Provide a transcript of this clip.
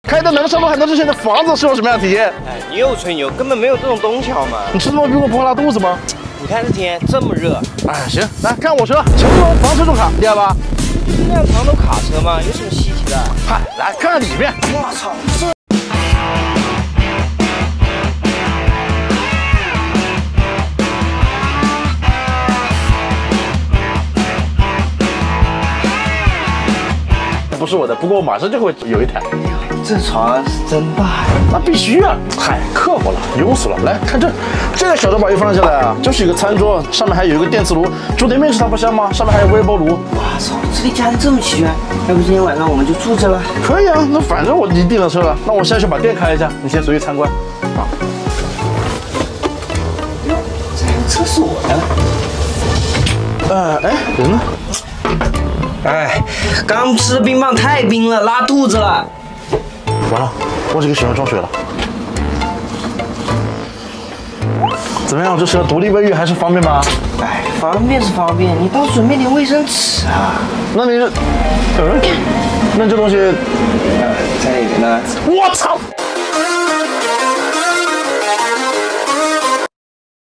开的能上到很多之前的房子是有什么样的体验？ 哎，你又吹牛，根本没有这种东桥嘛。 你吃这么冰我不会拉肚子吗？ 你看这天这么热。 哎，行，来看我车，成龙房车重卡，厉害吧？ 这辆长头卡车吗？有什么稀奇的？ 嗨，来看看里面。 我操！ 不是我的，不过我马上就会有一台。 这床是真大呀！ 那必须啊！嗨，克服了，优死了。来看这个小桌板一放下来啊，就是一个餐桌，上面还有一个电磁炉，煮点面食它不香吗？上面还有微波炉。 我操，这里家里这么齐全，要不今天晚上我们就住这了？ 可以啊，那反正我已经订了车了，那我现在去把店开一下，你先随意参观。啊。 哟，这还有厕所呢。 哎，人呢？ 哎，刚吃的冰棒太冰了，拉肚子了。 完了，我这个喜欢装水了。怎么样，这车独立卫浴还是方便吗？ 哎，方便是方便，你倒准备点卫生纸啊。 那你是，那这东西， 在里面呢。 我操！